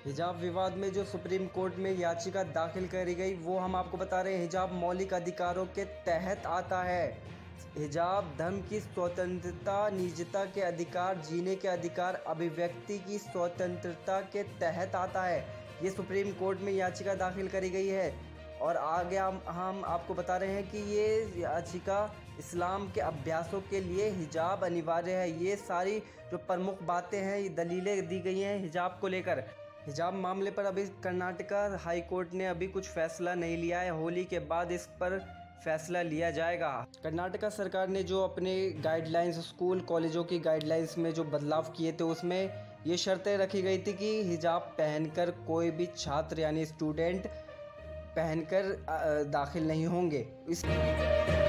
हिजाब विवाद में जो सुप्रीम कोर्ट में याचिका दाखिल करी गई वो हम आपको बता रहे हैं। हिजाब मौलिक अधिकारों के तहत आता है। हिजाब धर्म की स्वतंत्रता, निजता के अधिकार, जीने के अधिकार, अभिव्यक्ति की स्वतंत्रता के तहत आता है। ये सुप्रीम कोर्ट में याचिका दाखिल करी गई है और आगे हम आपको बता रहे हैं कि ये याचिका इस्लाम के अभ्यासों के लिए हिजाब अनिवार्य है। ये सारी जो प्रमुख बातें हैं, ये दलीलें दी गई हैं हिजाब को लेकर। हिजाब मामले पर अभी कर्नाटका हाई कोर्ट ने अभी कुछ फैसला नहीं लिया है। होली के बाद इस पर फैसला लिया जाएगा। कर्नाटका सरकार ने जो अपने गाइडलाइंस, स्कूल कॉलेजों की गाइडलाइंस में जो बदलाव किए थे उसमें ये शर्तें रखी गई थी कि हिजाब पहनकर कोई भी छात्र यानी स्टूडेंट पहनकर दाखिल नहीं होंगे। इस